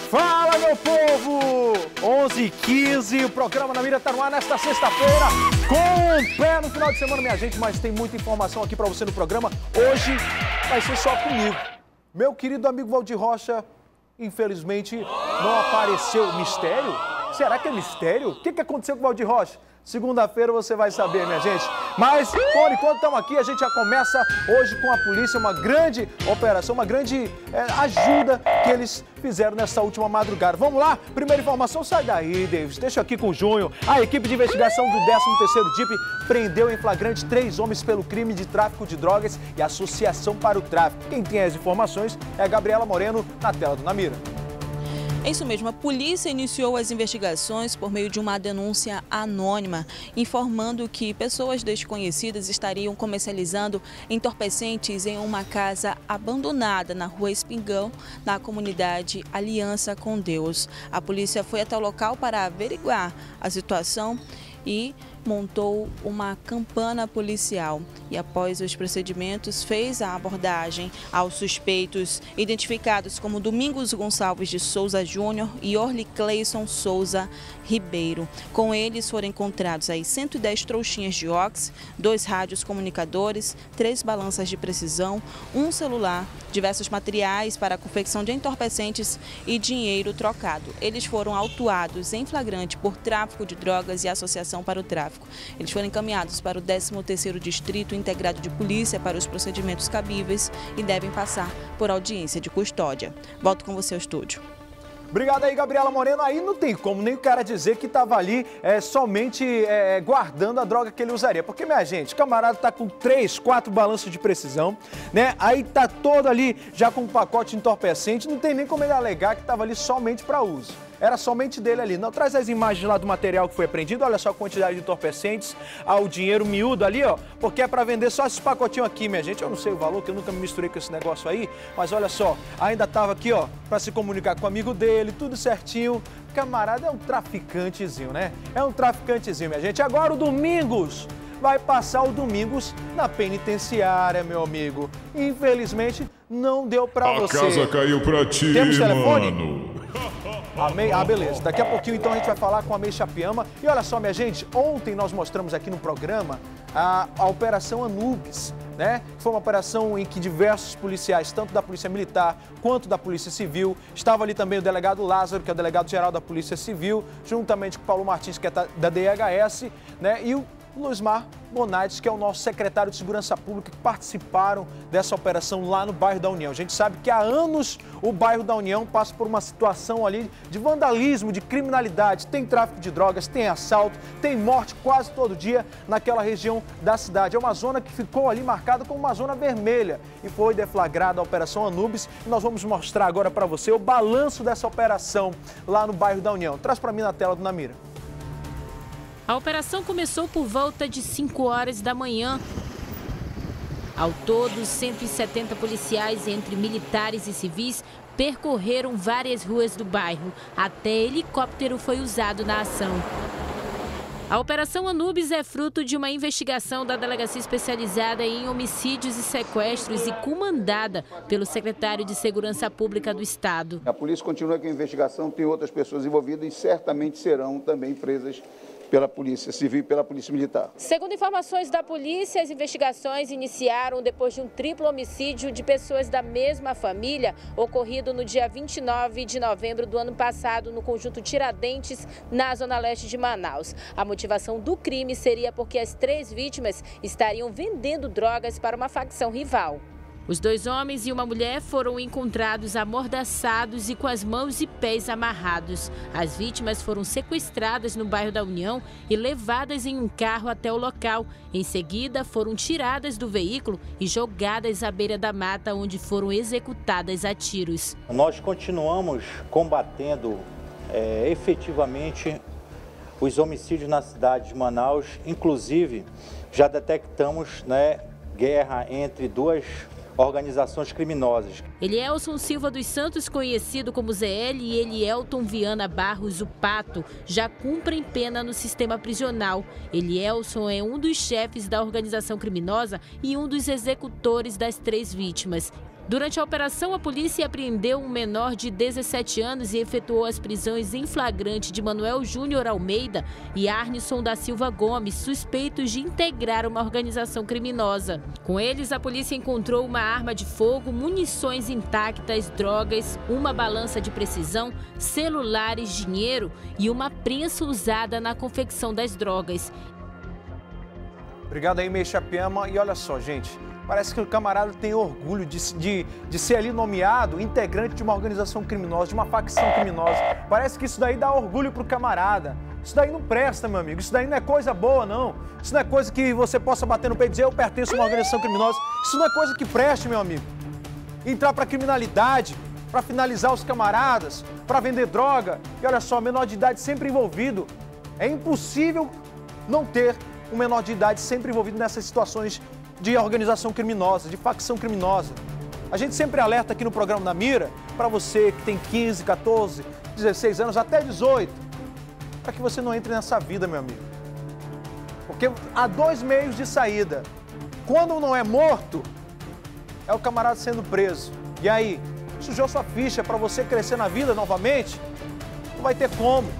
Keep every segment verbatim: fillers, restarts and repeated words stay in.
Fala, meu povo! onze e quinze, o programa Na Mira está no ar nesta sexta-feira, com um pé no final de semana, minha gente, mas tem muita informação aqui para você no programa. Hoje vai ser só comigo. Meu querido amigo Valdir Rocha, infelizmente, não apareceu. Mistério? Será que é mistério? O que, que aconteceu com o Valdir Rocha? Segunda-feira você vai saber, minha gente. Mas, por enquanto estamos aqui, a gente já começa hoje com a polícia, uma grande operação, uma grande é, ajuda que eles fizeram nessa última madrugada. Vamos lá? Primeira informação, sai daí, Davis. Deixa eu aqui com o Júnior. A equipe de investigação do décimo terceiro D I P prendeu em flagrante três homens pelo crime de tráfico de drogas e associação para o tráfico. Quem tem as informações é a Gabriela Moreno, na tela do Na Mira. É isso mesmo, a polícia iniciou as investigações por meio de uma denúncia anônima, informando que pessoas desconhecidas estariam comercializando entorpecentes em uma casa abandonada na rua Espingão, na comunidade Aliança com Deus. A polícia foi até o local para averiguar a situação e montou uma campana policial e, após os procedimentos, fez a abordagem aos suspeitos identificados como Domingos Gonçalves de Souza Júnior e Orly Cleison Souza Ribeiro. Com eles foram encontrados aí cento e dez trouxinhas de óxido, dois rádios comunicadores, três balanças de precisão, um celular, diversos materiais para a confecção de entorpecentes e dinheiro trocado. Eles foram autuados em flagrante por tráfico de drogas e associação para o tráfico. Eles foram encaminhados para o décimo terceiro Distrito Integrado de Polícia para os procedimentos cabíveis e devem passar por audiência de custódia. Volto com você ao estúdio. Obrigado aí, Gabriela Moreno. Aí não tem como nem o cara dizer que estava ali é, somente é, guardando a droga que ele usaria. Porque, minha gente, o camarada tá com três, quatro balanços de precisão, né? Aí tá todo ali já com um pacote entorpecente. Não tem nem como ele alegar que estava ali somente para uso. Era somente dele ali. Não, traz as imagens lá do material que foi apreendido. Olha só a quantidade de entorpecentes, ah, o dinheiro miúdo ali, ó. Porque é para vender só esses pacotinhos aqui, minha gente. Eu não sei o valor, que eu nunca me misturei com esse negócio aí. Mas olha só, ainda tava aqui, ó, para se comunicar com o amigo dele, tudo certinho. Camarada é um traficantezinho, né? É um traficantezinho, minha gente. Agora o Domingos vai passar o Domingos na penitenciária, meu amigo. Infelizmente, não deu para você. A casa caiu pra ti, Temos telefone? mano. A May, ah, beleza. Daqui a pouquinho, então, a gente vai falar com a May Chapiama. E olha só, minha gente, ontem nós mostramos aqui no programa a, a Operação Anubis, né? Foi uma operação em que diversos policiais, tanto da Polícia Militar quanto da Polícia Civil, estava ali também o delegado Lázaro, que é o delegado-geral da Polícia Civil, juntamente com o Paulo Martins, que é da D H S, né? E o Luismar Bonaites, que é o nosso secretário de Segurança Pública, que participaram dessa operação lá no bairro da União. A gente sabe que há anos o bairro da União passa por uma situação ali de vandalismo, de criminalidade. Tem tráfico de drogas, tem assalto, tem morte quase todo dia naquela região da cidade. É uma zona que ficou ali marcada como uma zona vermelha e foi deflagrada a Operação Anubis. E nós vamos mostrar agora para você o balanço dessa operação lá no bairro da União. Traz para mim na tela do Na Mira. A operação começou por volta de cinco horas da manhã. Ao todo, cento e setenta policiais, entre militares e civis, percorreram várias ruas do bairro. Até helicóptero foi usado na ação. A Operação Anubis é fruto de uma investigação da Delegacia Especializada em Homicídios e Sequestros e comandada pelo secretário de Segurança Pública do Estado. A polícia continua com a investigação, tem outras pessoas envolvidas e certamente serão também presas pela Polícia Civil e pela Polícia Militar. Segundo informações da polícia, as investigações iniciaram depois de um triplo homicídio de pessoas da mesma família, ocorrido no dia vinte e nove de novembro do ano passado, no conjunto Tiradentes, na zona leste de Manaus. A motivação do crime seria porque as três vítimas estariam vendendo drogas para uma facção rival. Os dois homens e uma mulher foram encontrados amordaçados e com as mãos e pés amarrados. As vítimas foram sequestradas no bairro da União e levadas em um carro até o local. Em seguida, foram tiradas do veículo e jogadas à beira da mata, onde foram executadas a tiros. Nós continuamos combatendo é, efetivamente os homicídios na cidade de Manaus. Inclusive, já detectamos, né, guerra entre duas organizações criminosas. Elielson Silva dos Santos, conhecido como Zé L, e Elielton Viana Barros, o Pato, já cumprem pena no sistema prisional. Elielson é um dos chefes da organização criminosa e um dos executores das três vítimas. Durante a operação, a polícia apreendeu um menor de dezessete anos e efetuou as prisões em flagrante de Manuel Júnior Almeida e Arnisson da Silva Gomes, suspeitos de integrar uma organização criminosa. Com eles, a polícia encontrou uma arma de fogo, munições intactas, drogas, uma balança de precisão, celulares, dinheiro e uma prensa usada na confecção das drogas. Obrigado aí, Meixapiama. E olha só, gente, parece que o camarada tem orgulho de, de, de ser ali nomeado integrante de uma organização criminosa, de uma facção criminosa. Parece que isso daí dá orgulho pro camarada. Isso daí não presta, meu amigo. Isso daí não é coisa boa, não. Isso não é coisa que você possa bater no peito e dizer eu pertenço a uma organização criminosa. Isso não é coisa que preste, meu amigo. Entrar pra criminalidade, para finalizar os camaradas, para vender droga. E olha só, menor de idade sempre envolvido. É impossível não ter um menor de idade sempre envolvido nessas situações de organização criminosa, de facção criminosa. A gente sempre alerta aqui no programa Na Mira, para você que tem quinze, quatorze, dezesseis anos, até dezoito, para que você não entre nessa vida, meu amigo. Porque há dois meios de saída. Quando não é morto, é o camarada sendo preso. E aí, sujou sua ficha para você crescer na vida novamente? Não vai ter como.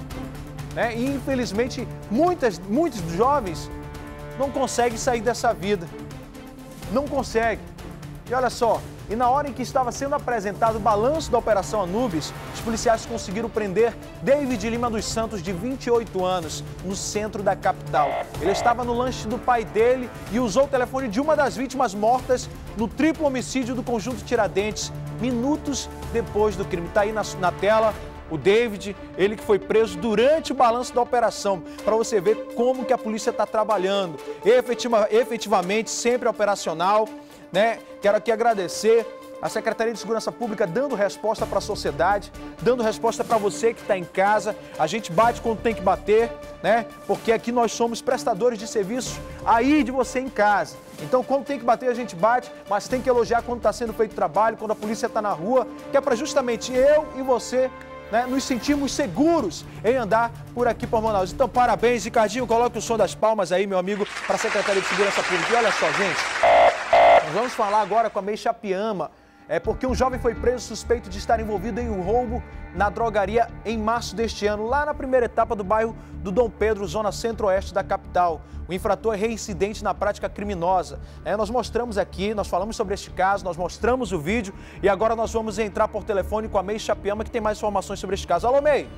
Né? E infelizmente, muitas, muitos jovens não conseguem sair dessa vida. Não conseguem. E olha só, e na hora em que estava sendo apresentado o balanço da Operação Anubis, os policiais conseguiram prender David Lima dos Santos, de vinte e oito anos, no centro da capital. Ele estava no lanche do pai dele e usou o telefone de uma das vítimas mortas no triplo homicídio do Conjunto Tiradentes, minutos depois do crime. Está aí na, na tela. O David, ele que foi preso durante o balanço da operação, para você ver como que a polícia está trabalhando, efetiva, efetivamente, sempre operacional, né? Quero aqui agradecer a Secretaria de Segurança Pública dando resposta para a sociedade, dando resposta para você que está em casa. A gente bate quando tem que bater, né? Porque aqui nós somos prestadores de serviços aí de você em casa. Então, quando tem que bater, a gente bate, mas tem que elogiar quando está sendo feito trabalho, quando a polícia está na rua, que é para justamente eu e você, né, nos sentimos seguros em andar por aqui por Manaus. Então, parabéns, Ricardinho. Coloque o som das palmas aí, meu amigo, para a Secretaria de Segurança Pública. E olha só, gente, nós vamos falar agora com a Meixapiama, é porque um jovem foi preso suspeito de estar envolvido em um roubo na drogaria em março deste ano, lá na primeira etapa do bairro do Dom Pedro, zona centro-oeste da capital. O infrator é reincidente na prática criminosa. É, nós mostramos aqui, nós falamos sobre este caso, nós mostramos o vídeo e agora nós vamos entrar por telefone com a Meixapiama, que tem mais informações sobre este caso. Alô, Mei!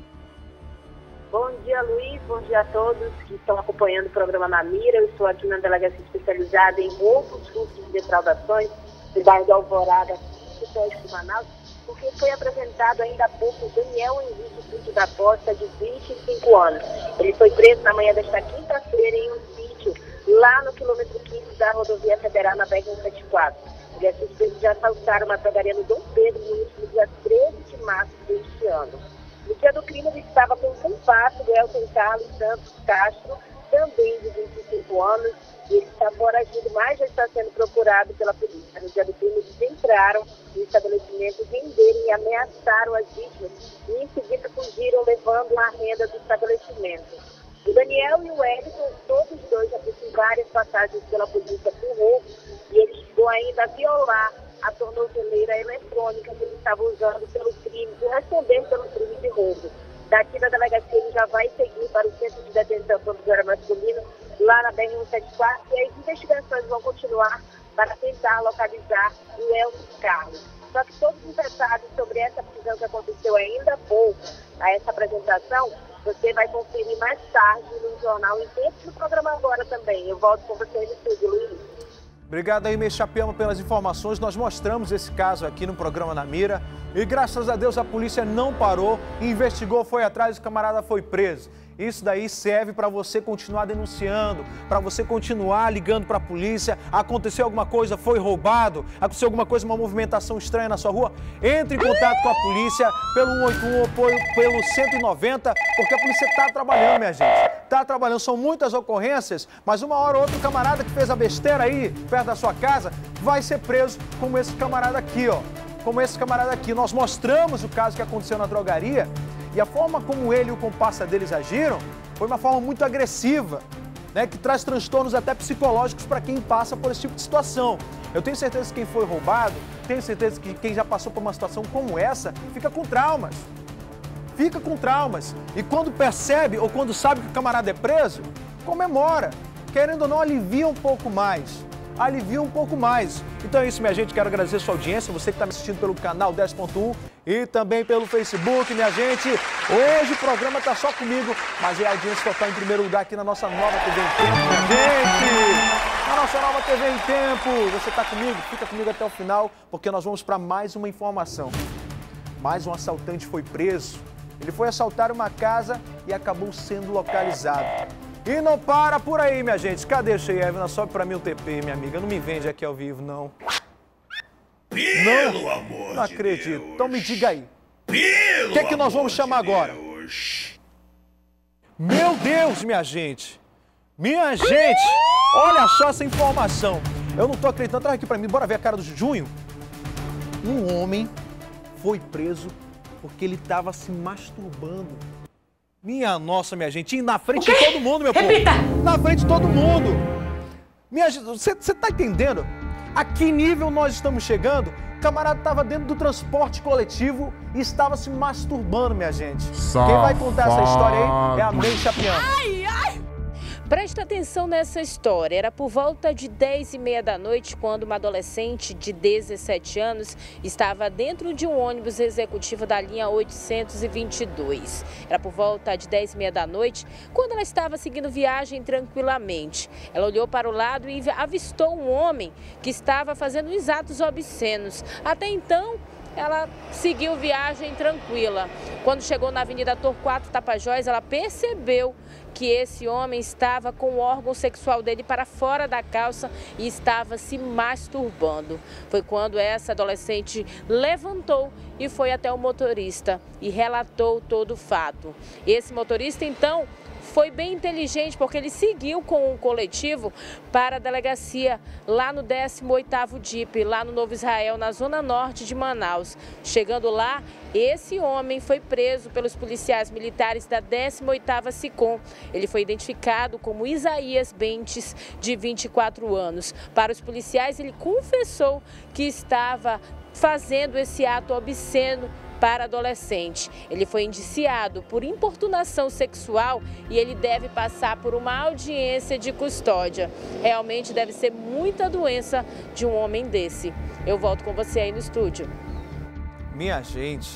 Bom dia, Luiz. Bom dia a todos que estão acompanhando o programa Na Mira. Eu estou aqui na delegacia especializada em roubos, furtos e defraudações do bairro do Alvorada, no de Manaus, porque foi apresentado ainda há pouco o Daniel Henrique Pinto da Costa, de vinte e cinco anos. Ele foi preso na manhã desta quinta-feira em um sítio lá no quilômetro quinze da rodovia federal na B R cento e setenta e quatro. Ele é suspeito de assaltar uma drogaria no Dom Pedro no dia treze de março deste ano. No dia do crime, ele estava com o comparsa do Elton Carlos Santos Castro, também de vinte e cinco anos, e ele está foragido, mas já está sendo procurado pela polícia. No dia do crime, eles entraram no estabelecimento, renderam e ameaçaram as vítimas, e em seguida fugiram, levando a renda do estabelecimento. O Daniel e o Wellington, todos os dois, já possuem várias passagens pela polícia por roubo, e ele chegou ainda a violar a tornozeleira eletrônica que ele estava usando pelo crime, por responder pelo crime de roubo. Daqui da delegacia ele já vai seguir para o Centro de Detenção Provisória Masculino, lá na B R cento e setenta e quatro, e as investigações vão continuar para tentar localizar o Elton Carlos. Só que todos os detalhes sobre essa prisão que aconteceu ainda há pouco, a essa apresentação, você vai conferir mais tarde no jornal, em tempo do programa agora também. Eu volto com você no estúdio, Luiz. Obrigado aí, Meixapiama, pelas informações. Nós mostramos esse caso aqui no programa Na Mira e graças a Deus a polícia não parou, investigou, foi atrás e o camarada foi preso. Isso daí serve para você continuar denunciando, para você continuar ligando para a polícia. Aconteceu alguma coisa, foi roubado, aconteceu alguma coisa, uma movimentação estranha na sua rua, entre em contato com a polícia pelo um oito um ou pelo cento e noventa, porque a polícia está trabalhando, minha gente. Está trabalhando, são muitas ocorrências, mas uma hora ou outra o camarada que fez a besteira aí, perto da sua casa, vai ser preso, como esse camarada aqui, ó. Como esse camarada aqui. Nós mostramos o caso que aconteceu na drogaria e a forma como ele e o comparsa deles agiram foi uma forma muito agressiva. né, que traz transtornos até psicológicos para quem passa por esse tipo de situação. Eu tenho certeza que quem foi roubado, tenho certeza que quem já passou por uma situação como essa, fica com traumas. Fica com traumas. E quando percebe ou quando sabe que o camarada é preso, comemora. Querendo ou não, alivia um pouco mais. Alivia um pouco mais. Então é isso, minha gente. Quero agradecer a sua audiência, você que está me assistindo pelo canal dez ponto um e também pelo Facebook, minha gente. Hoje o programa está só comigo, mas é a audiência total em primeiro lugar aqui na nossa nova T V em Tempo, minha gente. Na nossa nova T V em Tempo. Você está comigo? Fica comigo até o final, porque nós vamos para mais uma informação. Mais um assaltante foi preso. Ele foi assaltar uma casa e acabou sendo localizado. E não para por aí, minha gente. Cadê a Cheyevna? Sobe pra mim o T P, minha amiga. Não me vende aqui ao vivo, não. Pelo não, amor não de acredito. Deus. Então me diga aí. Pelo O que é que nós vamos amor chamar de agora? Deus. Meu Deus, minha gente. Minha gente. Olha só essa informação. Eu não tô acreditando. Traz aqui pra mim. Bora ver a cara do Junho. Um homem foi preso porque ele estava se masturbando. Minha nossa, minha gente, e na frente de todo mundo, meu Repita. povo. Na frente de todo mundo. Minha gente, você tá entendendo? A que nível nós estamos chegando? O camarada estava dentro do transporte coletivo e estava se masturbando, minha gente. Safado. Quem vai contar essa história aí é a May Chapiano. Ai, ai! Presta atenção nessa história. Era por volta de dez e meia da noite quando uma adolescente de dezessete anos estava dentro de um ônibus executivo da linha oitocentos e vinte e dois. Era por volta de dez e meia da noite quando ela estava seguindo viagem tranquilamente. Ela olhou para o lado e avistou um homem que estava fazendo uns atos obscenos. Até então, ela seguiu viagem tranquila. Quando chegou na Avenida Torquato Tapajós, ela percebeu que esse homem estava com o órgão sexual dele para fora da calça e estava se masturbando. Foi quando essa adolescente levantou e foi até o motorista e relatou todo o fato. Esse motorista, então, foi bem inteligente porque ele seguiu com o coletivo para a delegacia lá no décimo oitavo D I P, lá no Novo Israel, na zona norte de Manaus. Chegando lá, esse homem foi preso pelos policiais militares da décima oitava SICOM. Ele foi identificado como Isaías Bentes, de vinte e quatro anos. Para os policiais, ele confessou que estava fazendo esse ato obsceno para adolescente. Ele foi indiciado por importunação sexual e ele deve passar por uma audiência de custódia. Realmente deve ser muita doença de um homem desse. Eu volto com você aí no estúdio. Minha gente,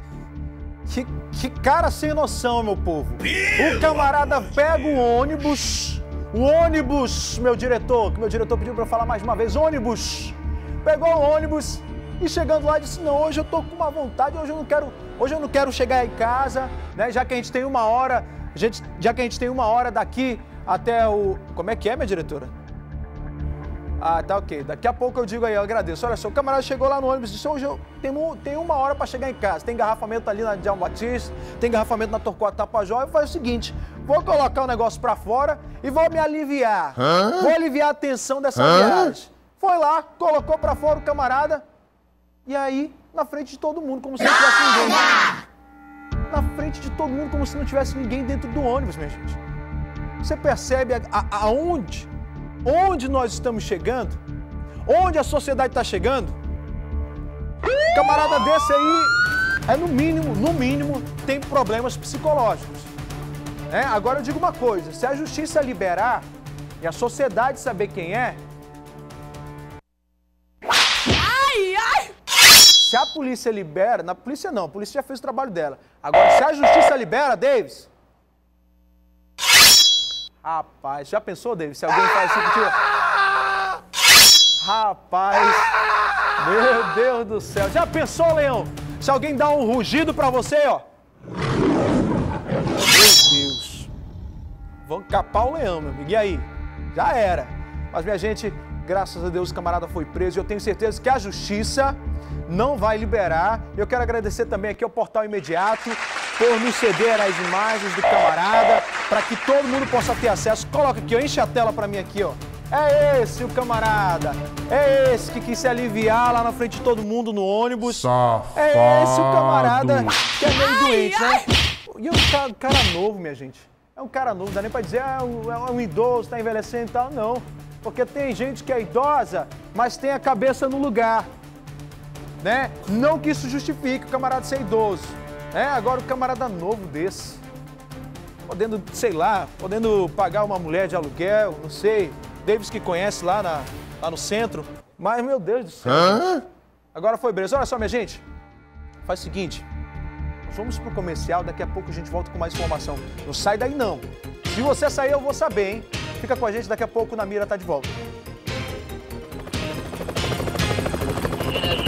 que, que cara sem noção, meu povo. O camarada pega o ônibus, o ônibus, meu diretor, que meu diretor pediu para eu falar mais uma vez, ônibus. Pegou o ônibus e chegando lá disse, não, hoje eu tô com uma vontade, hoje eu não quero, hoje eu não quero chegar em casa, né? Já que a gente tem uma hora, a gente, já que a gente tem uma hora daqui até o... Como é que é, minha diretora? Ah, tá ok. Daqui a pouco eu digo aí, eu agradeço. Olha só, o camarada chegou lá no ônibus e disse, hoje eu tenho, tenho uma hora para chegar em casa. Tem engarrafamento ali na Djalma Batista, tem engarrafamento na Torquato Tapajós. Eu falei o seguinte, vou colocar o negócio para fora e vou me aliviar. Hã? Vou aliviar a tensão dessa Hã? viagem. Foi lá, colocou para fora o camarada e aí, na frente de todo mundo, como se não tivesse ninguém. Na frente de todo mundo, como se não tivesse ninguém dentro do ônibus, minha gente. Você percebe a, a, aonde? Onde nós estamos chegando? Onde a sociedade está chegando? Um camarada desse aí, é no mínimo, no mínimo, tem problemas psicológicos. É? Agora eu digo uma coisa, se a justiça liberar e a sociedade saber quem é, Ai, ai! se a polícia libera, na polícia não, a polícia já fez o trabalho dela. Agora, se a justiça libera, Davis... Rapaz, já pensou, Davis? Se alguém faz assim contigo... Rapaz, meu Deus do céu. Já pensou, Leão? Se alguém dá um rugido pra você, ó. Meu Deus. Vão capar o leão, meu amigo. E aí? Já era. Mas, minha gente, graças a Deus o camarada foi preso e eu tenho certeza que a justiça não vai liberar. Eu quero agradecer também aqui ao Portal Imediato por nos ceder as imagens do camarada, para que todo mundo possa ter acesso. Coloca aqui, ó, enche a tela para mim aqui, ó. É esse o camarada, é esse que quis se aliviar lá na frente de todo mundo no ônibus. Safado. É esse o camarada que é meio doente, né? E o cara, cara novo, minha gente. É um cara novo, não dá nem pra dizer, ah, é um, é um idoso, tá envelhecendo e tal, não. Porque tem gente que é idosa, mas tem a cabeça no lugar, né? Não que isso justifique o camarada ser idoso, né? Agora o camarada novo desse, podendo, sei lá, podendo pagar uma mulher de aluguel, não sei, Davis que conhece lá, na, lá no centro, mas, meu Deus do céu. Hã? Agora foi beleza. Olha só, minha gente, faz o seguinte, nós vamos pro comercial, daqui a pouco a gente volta com mais informação. Não sai daí, não. Se você sair, eu vou saber, hein? Fica com a gente, daqui a pouco na Mira tá de volta.